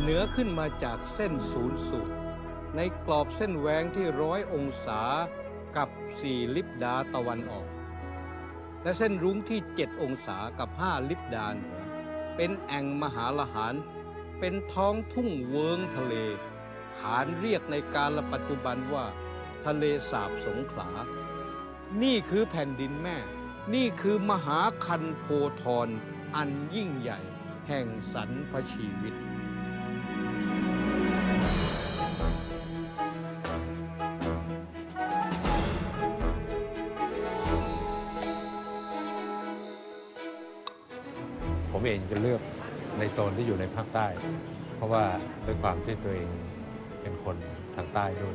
นือขึ้นมาจากเส้นศูนย์สูตรในกรอบเส้นแหวงที่100 องศากับ4 ลิบดาตะวันออกและเส้นรุ้งที่7 องศากับ5 ลิบดาเหนือเป็นแอ่งมหาละหารเป็นท้องทุ่งเวิ้งทะเลขานเรียกในกาลปัจจุบันว่าทะเลสาบสงขลานี่คือแผ่นดินแม่นี่คือมหาคันโพธรอันยิ่งใหญ่แห่งสรรพชีวิตผมเองจะเลือกในโซนที่อยู่ในภาคใต้เพราะว่าด้วยความที่ตัวเองเป็นคนทางใต้ด้วย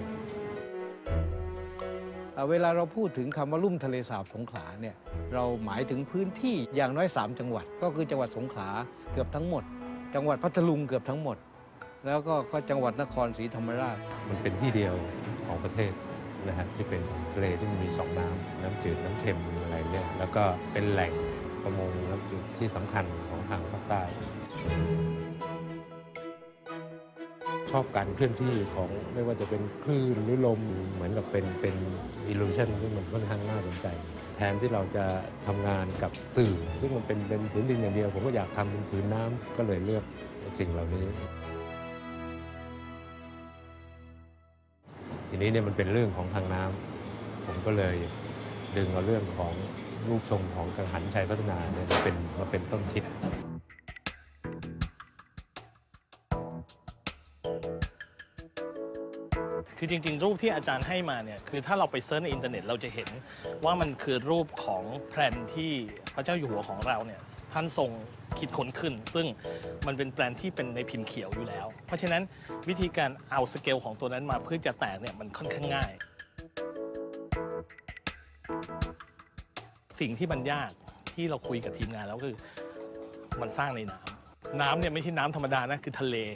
เวลาเราพูดถึงคำว่าลุ่มทะเลสาบสงขลาเนี่ยเราหมายถึงพื้นที่อย่างน้อย3 จังหวัดก็คือจังหวัดสงขลาเกือบทั้งหมดจังหวัดพัทลุงเกือบทั้งหมดแล้วก็จังหวัดนครศรีธรรมราชมันเป็นที่เดียวของประเทศนะฮะที่เป็นทะเลที่มี2 น้ำจืดน้ำเค็มอะไรเนี่ยแล้วก็เป็นแหล่งประมงน้ำจืดที่สำคัญของทางภาคใต้ชอบการเคลื่อนที่ของไม่ว่าจะเป็นคลื่นหรือลมเหมือนกับเป็นอิลลูชันซึ่งมันค่อนข้างน่าสนใจแทนที่เราจะทำงานกับสื่อซึ่งมันเป็นผืนดินอย่างเดียวผมก็อยากทำเป็นผืนน้ำก็เลยเลือกสิ่งเหล่านี้ทีนี้เนี่ยมันเป็นเรื่องของทางน้ำผมก็เลยดึงเอาเรื่องของรูปทรงของกังหันชัยพัฒนาเนี่ยมาเป็นต้นคิดคือจริงๆรูปที่อาจารย์ให้มาเนี่ยคือถ้าเราไปเซิร์ชในอินเทอร์เน็ตเราจะเห็นว่ามันคือรูปของแพลนที่พระเจ้าอยู่หัวของเราเนี่ยท่านทรงคิดค้นขึ้นซึ่งมันเป็นแปลนที่เป็นในพิมพ์เขียวอยู่แล้วเพราะฉะนั้นวิธีการเอาสเกลของตัวนั้นมาเพื่อจะแตกเนี่ยมันค่อนข้างง่ายสิ่งที่มันยากที่เราคุยกับทีมงานแล้วคือมันสร้างในน้ำเนี่ยไม่ใช่น้ำธรรมดานะคือทะเล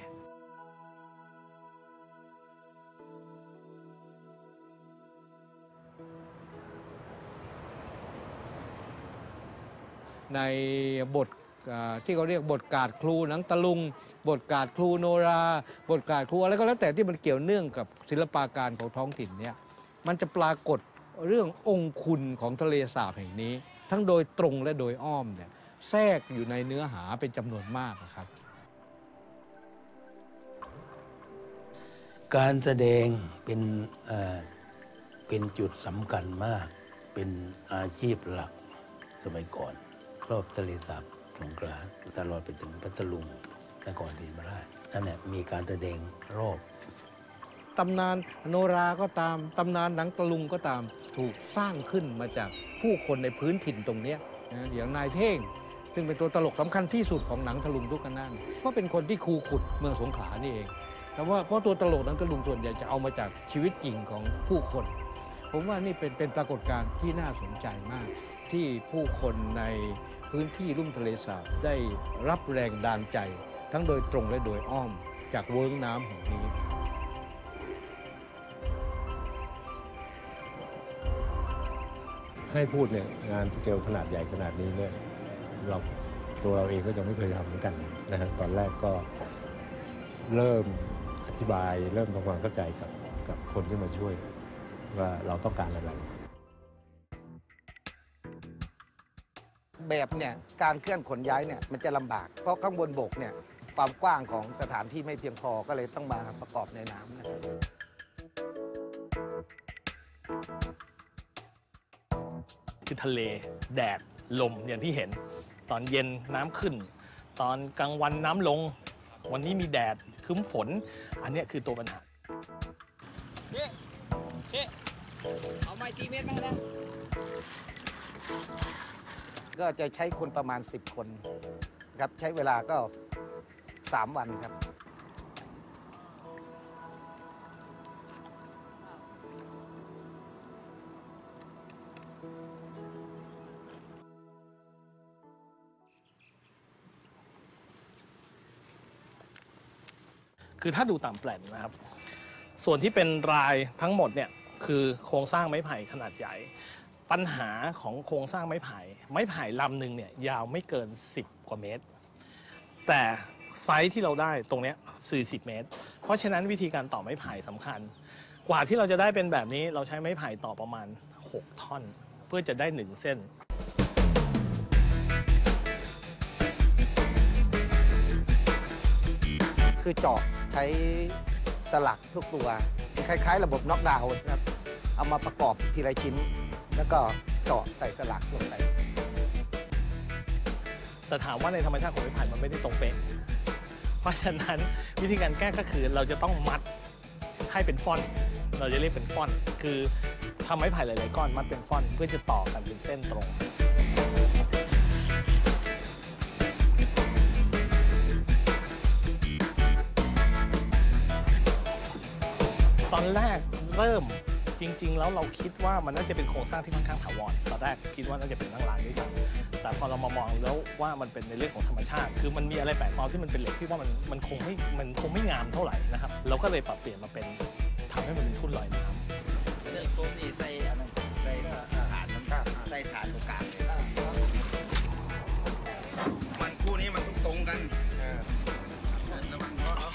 ในบทที่เขาเรียกบทกาดครูหนังตะลุงบทกาดครูโนราบทกาดครูอะไรก็แล้วแต่ที่มันเกี่ยวเนื่องกับศิลปาการของท้องถิ่นเนี่ยมันจะปรากฏเรื่ององคุณของทะเลสาบแห่งนี้ทั้งโดยตรงและโดยอ้อมเนี่ยแทรกอยู่ในเนื้อหาเป็นจำนวนมากนะครับการแสดงเป็นจุดสำคัญมากเป็นอาชีพหลักสมัยก่อนรอบทะเลสาบสงขลาตลอดไปถึงพัทลุงนครศรีธรรมราชนั่นแหละมีการแสดงรอบตำนานโนราก็ตามตำนานหนังตะลุงก็ตามถูกสร้างขึ้นมาจากผู้คนในพื้นถิ่นตรงนี้นะอย่างนายเท่งซึ่งเป็นตัวตลกสำคัญที่สุดของหนังตะลุงทุกกันนั่นก็เป็นคนที่คูขุดเมืองสงขลานี่เองแต่ว่าเพราะตัวตลกหนังตะลุงส่วนใหญ่จะเอามาจากชีวิตจริงของผู้คนผมว่านี่เป็นปรากฏการณ์ที่น่าสนใจมากที่ผู้คนในพื้นที่ลุ่มทะเลสาบได้รับแรงดันใจทั้งโดยตรงและโดยอ้อมจากเวิ้งน้ำแห่งนี้ให้พูดเนี่ยงานสเกลขนาดใหญ่ขนาดนี้เนี่ยตัวเราเองก็ยังไม่เคยทำเหมือนกันนะฮะตอนแรกก็เริ่มอธิบายเริ่มทำความเข้าใจกับคนที่มาช่วยว่าเราต้องการอะไรแบบเนี่ยการเคลื่อนขนย้ายเนี่ยมันจะลำบากเพราะข้างบนบกเนี่ยความกว้างของสถานที่ไม่เพียงพอก็เลยต้องมาประกอบในน้ำนะครับคือทะเลแดดลมอย่างที่เห็นตอนเย็นน้ำขึ้นตอนกลางวันน้ำลงวันนี้มีแดดครึ้มฝนอันนี้คือตัวปัญหาเอาไม้ตีเมตรมาแล้วก็จะใช้คนประมาณ10 คนครับใช้เวลาก็3 วันครับคือถ้าดูตามแปลนนะครับส่วนที่เป็นรายทั้งหมดเนี่ยคือโครงสร้างไม้ไผ่ขนาดใหญ่ปัญหาของโครงสร้างไม้ไผ่ลำหนึ่งเนี่ยยาวไม่เกิน10 กว่าเมตรแต่ไซส์ที่เราได้ตรงเนี้ย40 เมตร เพราะฉะนั้นวิธีการต่อไม้ไผ่สำคัญ กว่าที่เราจะได้เป็นแบบนี้เราใช้ไม้ไผ่ต่อประมาณ6 ท่อน เพื่อจะได้1 เส้นคือเจาะใช้สลักทุกตัวคล้ายๆ ระบบน็อกดาวน์นะครับเอามาประกอบทีละชิ้น แล้วก็เจาะใส่สลักลงไปแต่ถามว่าในธรรมชาติของไม้ไผ่มันไม่ได้ตรงเป๊ะ เพราะฉะนั้นวิธีการแก้ก็คือเราจะต้องมัดให้เป็นฟ่อน เราจะเรียกเป็นฟ่อน คือทำไม้ไผ่หลายๆก้อนมัดเป็นฟ่อน เพื่อจะต่อกันเป็นเส้นตรง ตอนแรกเริ่มจริง ๆ แล้วเราคิดว่ามันน่าจะเป็นโครงสร้างที่ค่อนข้างถาวรตอนแรกคิดว่าน่าจะเป็นนั่งร้านด้วยซ้ำแต่พอเรามามองแล้วว่ามันเป็นในเรื่องของธรรมชาติ คือมันมีอะไรแปลกปลอมที่มันเป็นเหล็กที่ว่ามันคงไม่งามเท่าไหร่นะครับเราก็เลยปรับเปลี่ยนมาเป็นทำให้มันเป็นทุ่นลอยน้ำเรื่องโซ่นี่ใส่อันนั้นใส่ฐานน้ำตาลใส่ฐานตรงกลางเลยมันคู่นี้มันต้องตรงกันระวังเพราะเขา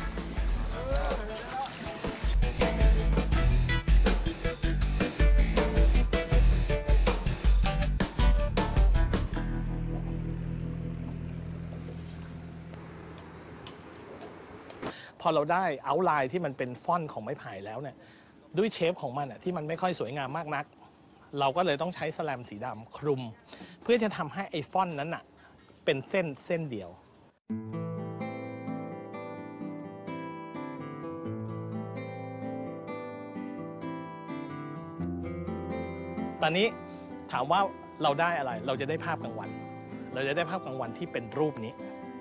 พอเราได้เอาท์ไลน์ที่มันเป็นฟอนต์ของไม้ไผ่แล้วเนี่ยด้วยเชฟของมันที่มันไม่ค่อยสวยงามมากนัก เราก็เลยต้องใช้สแลมสีดำคลุม เพื่อจะทำให้ไอ้ฟอนต์นั้นเป็นเส้นเดียว ตอนนี้ถามว่าเราได้อะไรเราจะได้ภาพกลางวัน เราจะได้ภาพกลางวันที่เป็นรูปนี้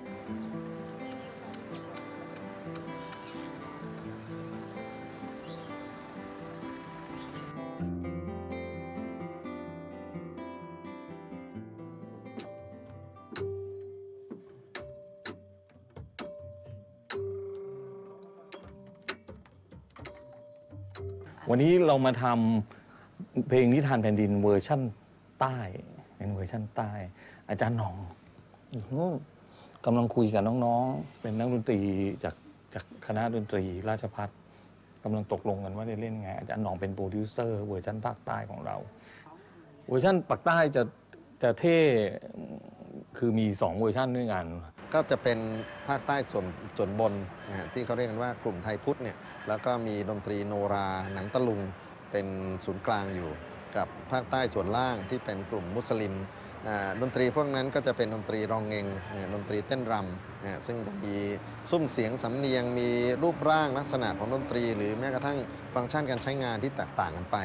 วันนี้เรามาทำเพลงนิทานแผ่นดินเวอร์ชั่นใต้เป็นเวอร์ชั่นใต้ อาจารย์หน่องกำลังคุยกับน้องๆเป็นนักดนตรีจากคณะดนตรีราชภัฏกำลังตกลงกันว่าจะเล่นไงอาจารย์หน่องเป็นโปรดิวเซอร์เวอร์ชันภาคใต้ของเราเวอร์ชันภาคใต้จะเท่คือมี2เวอร์ชันด้วยกันก็จะเป็นภาคใต้ส่วนบนนะฮะที่เขาเรียกกันว่ากลุ่มไทยพุทธเนี่ยแล้วก็มีดนตรีโนราหนังตะลุงเป็นศูนย์กลางอยู่กับภาคใต้ส่วนล่างที่เป็นกลุ่มมุสลิมดนตรีพวกนั้นก็จะเป็นดนตรีรองเงงดนตรีเต้นรำซึ่งจะมีซุ้มเสียงสำเนียงมีรูปร่างลักษณะของดนตรี หรือแม้กระทั่งฟังก์ชันการใช้งานที่แตกต่างกันไป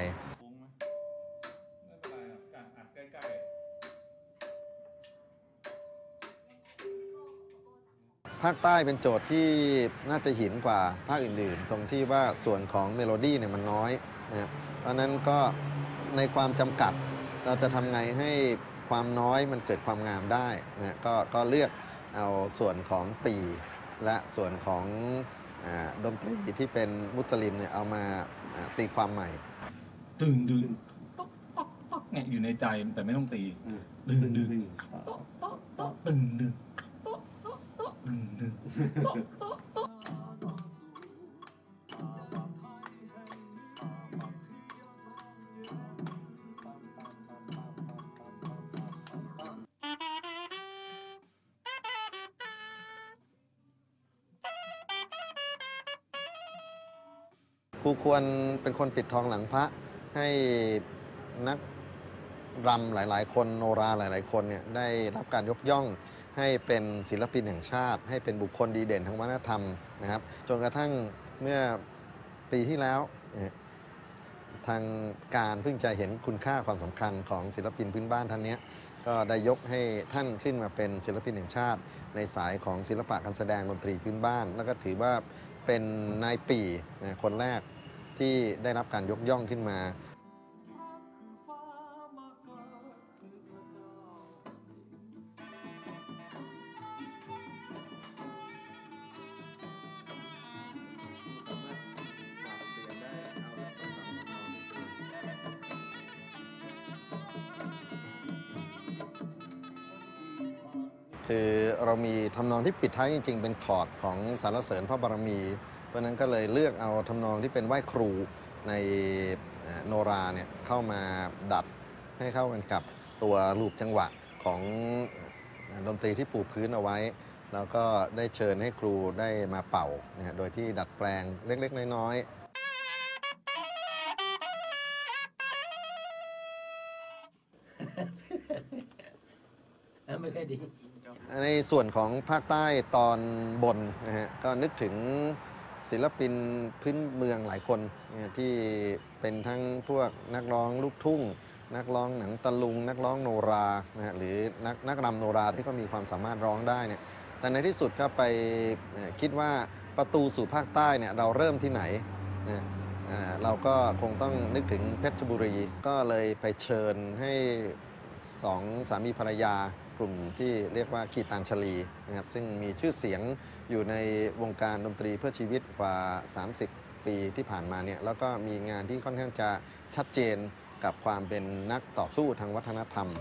ภาคใต้เป็นโจทย์ที่น่าจะหินกว่าภาคอื่นๆ ตรงที่ว่าส่วนของเมโลดี้เนี่ยมันน้อยนะครับเพราะนั้นก็ในความจำกัดเราจะทำไงให้ความน้อยมันเกิดความงามได้นะก็เลือกเอาส่วนของปีและส่วนของดนตรีที่เป็นมุสลิมเนี่ยเอามาตีความใหม่ดึงต๊อกต๊อกต๊อกเนี่ยอยู่ในใจแต่ไม่ต้องตีดึงต๊อกต๊อกต๊อกดึงต๊อกต๊อกต๊อกดึงต๊อกต๊อกต๊อกครูควรเป็นคนปิดทองหลังพระให้นักรำหลายๆ คนโนราหลายๆ คนเนี่ยได้รับการยกย่องให้เป็นศิลปินแห่งชาติ ให้เป็นบุคคลดีเด่นทางวัฒนธรรมนะครับจนกระทั่งเมื่อปีที่แล้วทางการเพิ่งจะเห็นคุณค่าความสำคัญของศิลปินพื้นบ้านท่านนี้ก็ได้ยกให้ท่านขึ้นมาเป็นศิลปินแห่งชาติ ในสายของศิลปะการแสดงดนตรีพื้นบ้าน แล้วก็ถือว่าเป็นนายปี่คนแรกที่ได้รับการยกย่องขึ้นมา คคือเรามีทำนองที่ปิดท้ายจริงๆเป็นคอร์ดของสรรเสริญพระบารมี เพราะนั้นก็เลยเลือกเอาทำนองที่เป็นไหว้ครูในโนราเนี่ยเข้ามาดัดให้เข้ากันกับตัวรูปจังหวะของดนตรีที่ปูพื้นเอาไว้ แล้วก็ได้เชิญให้ครูได้มาเป่านะฮะโดยที่ดัดแปลงเล็กๆน้อยๆไม่ค่อยดีในส่วนของภาคใต้ตอนบนนะฮะก็นึกถึงศิลปินพื้นเมืองหลายคนนะที่เป็นทั้งพวกนักร้องลูกทุ่ง นักร้องหนังตะลุง นักร้องโนรานะฮะหรือนักรำโนราที่ก็มีความสามารถร้องได้เนี่ยแต่ในที่สุดก็ไปคิดว่าประตูสู่ภาคใต้เนี่ยเราเริ่มที่ไหนนะเราก็คงต้องนึกถึงเพชรบุรี ก็เลยไปเชิญให้สองสามีภรรยากลุ่มที่เรียกว่าขีตานชลีนะครับซึ่งมีชื่อเสียงอยู่ในวงการดนตรีเพื่อชีวิตกว่า 30 ปีที่ผ่านมาเนี่ยแล้วก็มีงานที่ค่อนข้างจะชัดเจนกับความเป็นนักต่อสู้ทางวัฒนธรรม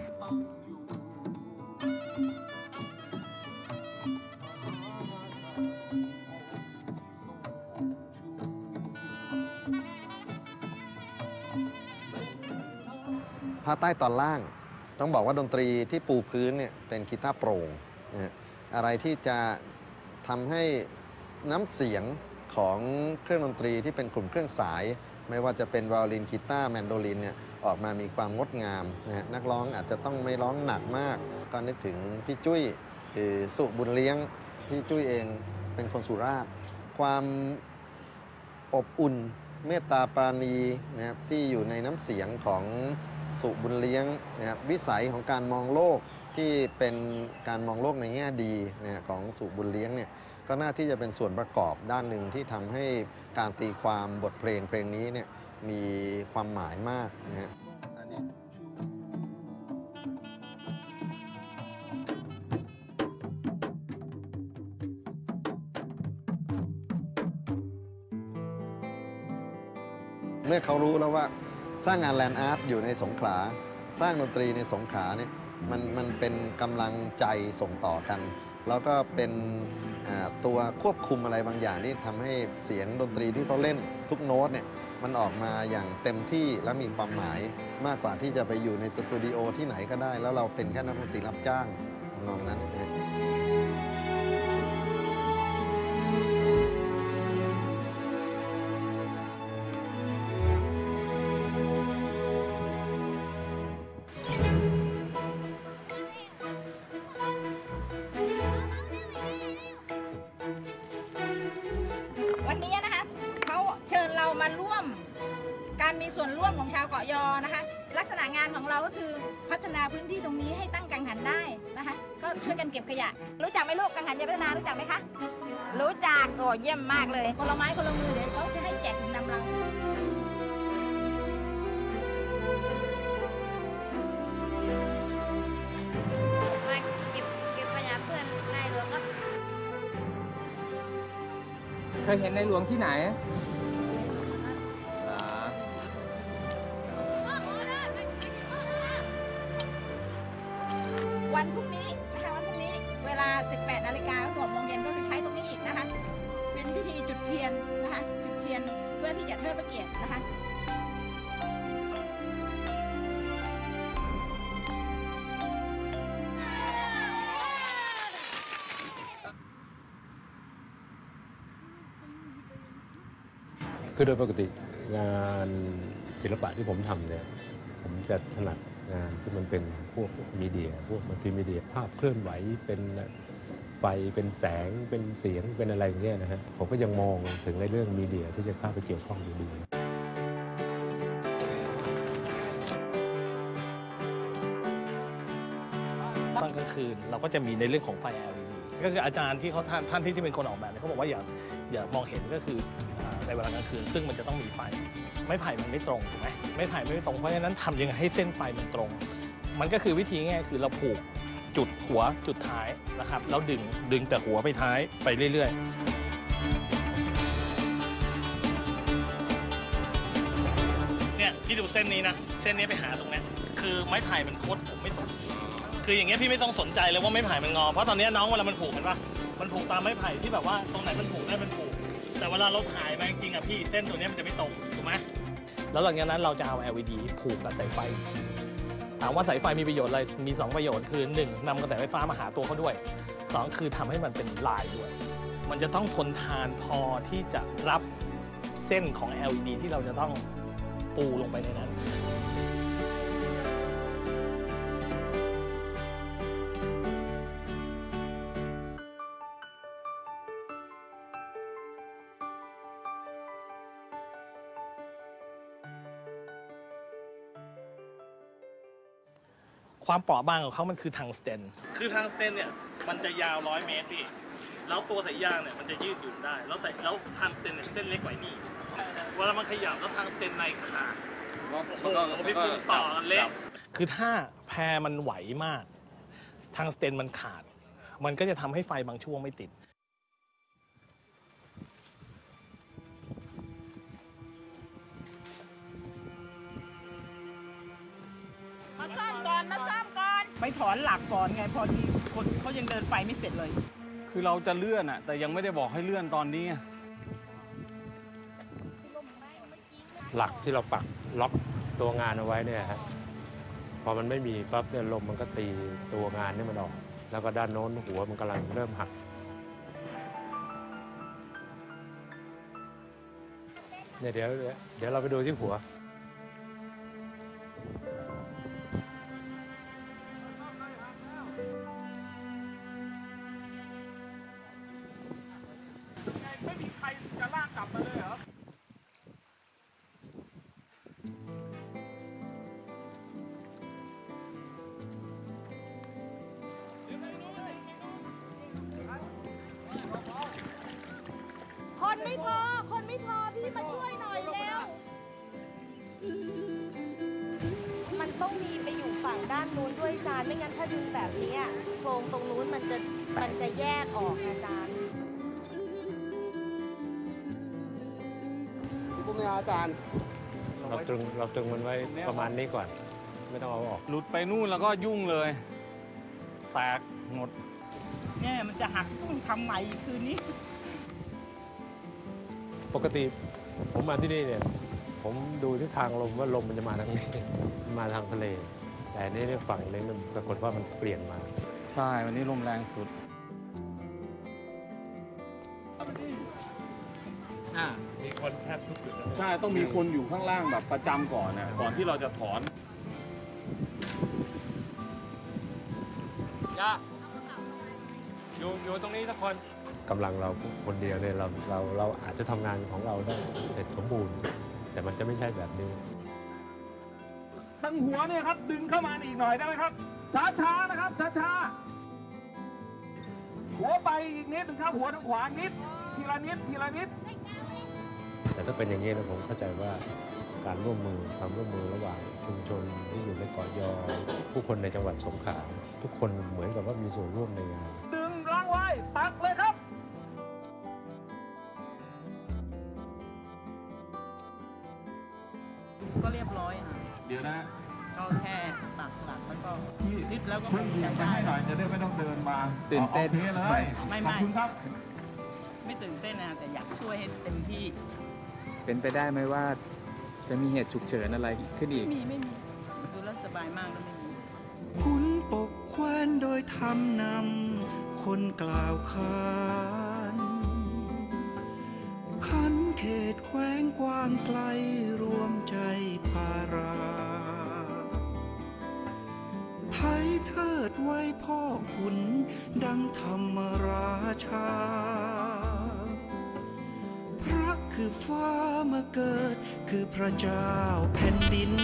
ภาคใต้ตอนล่างต้องบอกว่าดนตรีที่ปูพื้นเนี่ยเป็นกีตาร์โปร่งนะฮะอะไรที่จะทำให้น้ำเสียงของเครื่องดนตรีที่เป็นกลุ่มเครื่องสาย ไม่ว่าจะเป็นไวโอลินกีตาร์แมนโดลินเนี่ยออกมามีความงดงามนะฮะนักร้องอาจจะต้องไม่ร้องหนักมากก็นึกถึงพี่จุ้ยคือสุบุญเลี้ยงพี่จุ้ยเองเป็นคนสุราษฎร์ความอบอุ่นเมตตาปราณีนะครับที่อยู่ในน้ำเสียงของสุบุญเลี้ยงนะครับวิสัยของการมองโลกที่เป็นการมองโลกในแง่ดีนะของสุบุญเลี้ยงเนี่ยก็น่าที่จะเป็นส่วนประกอบด้านหนึ่งที่ทำให้การตีความบทเพลงนี้เนี่ยมีความหมายมากนะฮะเมื่อเขารู้แล้วว่าสร้างงานแลนด์อาร์ตอยู่ในสงขลาสร้างดนตรีในสงขลาเนี่ยมันเป็นกำลังใจส่งต่อกัน แล้วก็เป็นตัวควบคุมอะไรบางอย่างที่ทำให้เสียงดนตรีที่เขาเล่นทุกโน้ตเนี่ยมันออกมาอย่างเต็มที่และมีความหมายมากกว่าที่จะไปอยู่ในสตูดิโอที่ไหนก็ได้แล้วเราเป็นแค่นักดนตรีรับจ้างทำนองนั้นนะวันนี้นะคะเขาเชิญเรามาร่วมการมีส่วนร่วมของชาวเกาะยอนะคะลักษณะงานของเราก็คือพัฒนาพื้นที่ตรงนี้ให้ตั้งกังหันได้นะคะก็ช่วยกันเก็บขยะรู้จักไหมลูกกังหันยาพัฒนารู้จักไหมคะรู้จักโอ้เยี่ยมมากเลยคนละไม้คนละมือเดี๋ยวเขาจะให้แจกถุงดำเรามาเก็บขยะเพื่อนนายหลวงครับเคยเห็นในหลวงที่ไหนวันพรุ่งนี้นะคะวันพรุ่งนี้เวลา 18 นาฬิกา6 โมงเย็นก็คือใช้ตรงนี้อีกนะคะเป็นพิธีจุดเทียนนะคะจุดเทียนเพื่อที่จะเทิดพระเกียรตินะคะคือโดยปกติงานศิลปะที่ผมทำเนี่ยผมจะถนัดงานที่มันเป็นพวกมีเดียพวกมัลติมีเดียภาพเคลื่อนไหวเป็นไฟเป็นแสงเป็นเสียงเป็นอะไรอย่างเงี้ยนะฮะผมก็ยังมองถึงในเรื่องมีเดียที่จะเข้าไปเกี่ยวข้องอยู่ดีตอนกลางคืนเราก็จะมีในเรื่องของไฟ LED ก็คืออาจารย์ที่เขาท่านที่เป็นคนออกแบบเนี่ยเขาบอกว่าอย่ามองเห็นก็คือในเวลากลางคืนซึ่งมันจะต้องมีไฟไม้ไผ่มันไม่ตรงถูกไหมไม้ไผ่ไม่ตรงเพราะฉะนั้นทำยังไงให้เส้นไฟมันตรงมันก็คือวิธีง่ายคือเราผูกจุดหัวจุดท้ายนะครับแล้วดึงแต่หัวไปท้ายไปเรื่อยๆเนี่ยพี่ดูเส้นนี้นะเส้นนี้ไปหาตรงนี้คือไม้ไผ่มันคดผมไม่คืออย่างเงี้ยพี่ไม่ต้องสนใจเลยว่าไม้ไผ่มันงอเพราะตอนนี้น้องเวลามันผูกเห็นปะมันผูกตามไม้ไผ่ที่แบบว่าตรงไหนมันผูกได้มันผูกแต่เวลาเราถ่ายมาจริงๆอ่ะพี่เส้นตัวนี้มันจะไม่ตรงถูกไหมแล้วหลังจากนั้นเราจะเอา LED ผูกกับสายไฟถามว่าสายไฟมีประโยชน์อะไรมี2ประโยชน์คือ1นำกระแสไฟฟ้ามาหาตัวเขาด้วย2คือทำให้มันเป็นลายด้วยมันจะต้องทนทานพอที่จะรับเส้นของ LED ที่เราจะต้องปูลงไปในนั้นความเปราะบางของเขามันคือทังสเตนเนี่ยมันจะยาว100 เมตรพี่แล้วตัวสายยางเนี่ยมันจะยืดหยุ่นได้แล้วทังสเตนเนี่ยเส้นเล็กกว่านี่เวลามันขยับแล้วทังสเตนในขาดโอ้โหพี่ปุ้มต่อกันเละคือถ้าแพรมันไหวมากทังสเตนมันขาดมันก็จะทำให้ไฟบางช่วงไม่ติดมาซ่อมก่อนไปถอนหลักก่อนไงพอดีคนเขายังเดินไฟไม่เสร็จเลยคือเราจะเลื่อนอะแต่ยังไม่ได้บอกให้เลื่อนตอนนี้หลักที่เราปักล็อกตัวงานเอาไว้เนี่ยฮะพอมันไม่มีปั๊บเนี่ยลมมันก็ตีตัวงานนี่มันออกแล้วก็ด้านโน้นหัวมันกำลังเริ่มหักเนี่ยเดี๋ยวเราไปดูที่หัวไม่มีใครจะลากกลับมาเลยเหรอคนไม่พอพี่มาช่วยหน่อยเร็วมันต้องมีไปอยู่ฝั่งด้านนู้นด้วยจานไม่งั้นถ้าดึงแบบนี้โครงตรงนู้นมันจะแยกออกอาจารย์ปุ้มอาจารย์เราตรึงมันไว้ประมาณนี้ก่อนไม่ต้องเอาออกหลุดไปนู่นแล้วก็ยุ่งเลยแตกหมดเนี่ยมันจะหักต้องทำใหม่คืนนี้ปกติผมมาที่นี่เนี่ยผมดูทิศทางลมว่าลมมันจะมาทางนี้มาทางทะเลแต่นี่ฝั่งนี้ปรากฏว่ามันเปลี่ยนมาใช่วันนี้ลมแรงสุดมีคนแทบทุกจุดใช่ต้องมีคนอยู่ข้างล่างแบบประจำก่อนนะก่อนที่เราจะถอนย่าอยู่ตรงนี้ทุกคนกำลังเราคนเดียวเนี่ยเราอาจจะทำงานของเราได้เสร็จสมบูรณ์แต่มันจะไม่ใช่แบบนี้ตั้งหัวเนี่ยครับดึงเข้ามาอีกหน่อยได้ไหมครับช้าๆนะครับช้าๆหัวไปอีกนิดนึงครับหัวทางขวานิดทีละนิดแต่ถ้าเป็นอย่างนี้นะผมเข้าใจว่าการร่วมมือความร่วมมือระหว่างชุมชนที่อยู่ในเกาะยอผู้คนในจังหวัดสงขลาทุกคนเหมือนกับว่ามีส่วนร่วมในงานดึงล้างไว้ตักเลยครับก็เรียบร้อยเดี๋ยวนะก็แค่ตักหลักแล้วก็นิดแล้วก็จะให้หน่อยจะได้ไม่ต้องเดินมาตื่นเต้นเลยไม่ขอบคุณครับไม่ตื่นเต้นนะแต่อยากช่วยให้เต็มที่เป็นไปได้ไหมว่าจะมีเหตุฉุกเฉินอะไรขึ้นอีกไม่มีดูแลสบายมากแล้วไม่มีคุณปกแคว้นโดยทำนำคนกล่าวขานขันเขตแคว้งกว้างไกลรวมใจพาราไทยเทิดไว้พ่อขุนดังธรรมราชาพระคือฟ้ามาเกิดคือพระเจ้าแผ่นดิน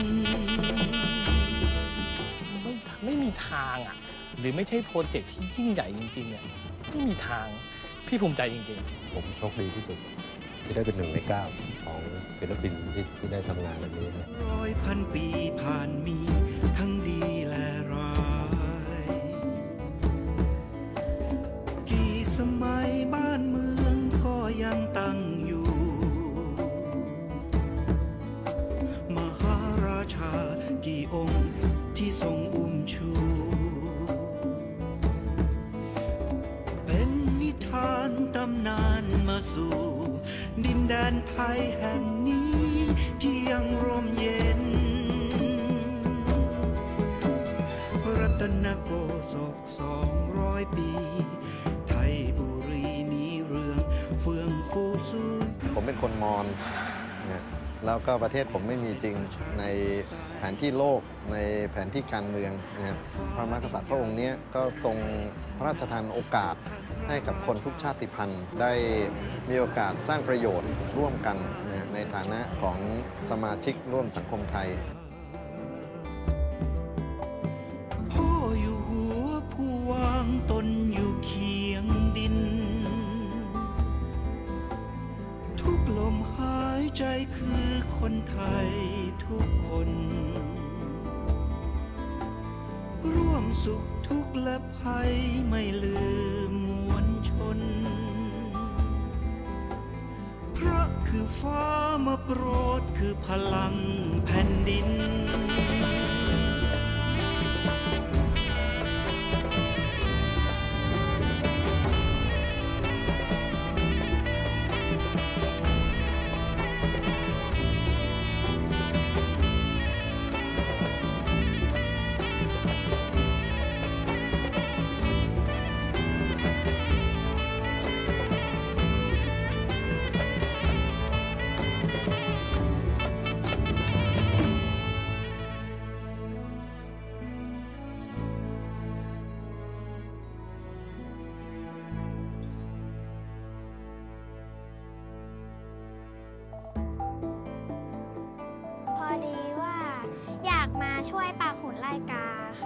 ไม่มีทางหรือไม่ใช่โปรเจกต์ที่ยิ่งใหญ่จริงๆไม่มีทางพี่ภูมิใจจริงๆผมโชคดีที่สุดที่ได้เป็น1 ใน 9ของศิลปินที่ได้ทำงานแบบนี้นะ 100,000 ปีผ่านมีทั้งดีและร้ายกี่สมัยบ้านเมืองก็ยังตั้งอยู่มหาราชากี่องค์ที่ทรงอุ้มชูสู่ ดินแดนไทยแห่งนี้ที่ยังร่มเย็น รัตนโกศก200 ปี ไทยบุรีนี้เรืองเฟื่องฟูสู้ผมเป็นคนมอญนะแล้วก็ประเทศผมไม่มีจริงในแผนที่โลกในแผนที่การเมืองนะครับพระมหากษัตริย์พระองค์นี้ก็ทรงพระราชทานโอกาสให้กับคนทุกชาติพันธุ์ได้มีโอกาสสร้างประโยชน์ร่วมกันนะในฐานะของสมาชิกร่วมสังคมไทยพ่ออยู่หัวผู้วางตนอยู่เคียงดิน ทุกลมหายใจคือคนไทยทุกคน ร่วมสุขทุกข์และภัยไม่ลืมมวลชน เพราะคือฟ้ามาโปรดคือพลังแผ่นดินพอดีว่าอยากมาช่วยปากหุ่นไล่กาค่ะ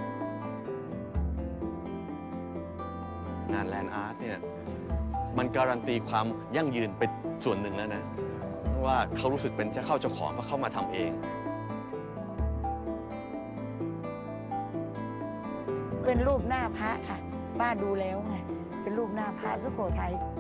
งานแลนด์อาร์ตเนี่ยมันการันตีความยั่งยืนเป็นส่วนหนึ่งแล้วนะว่าเขารู้สึกเป็นเจ้าของเพราะเขามาทำเองเป็นรูปหน้าพระค่ะป้าดูแล้วไงเป็นรูปหน้าพระสุโขทัย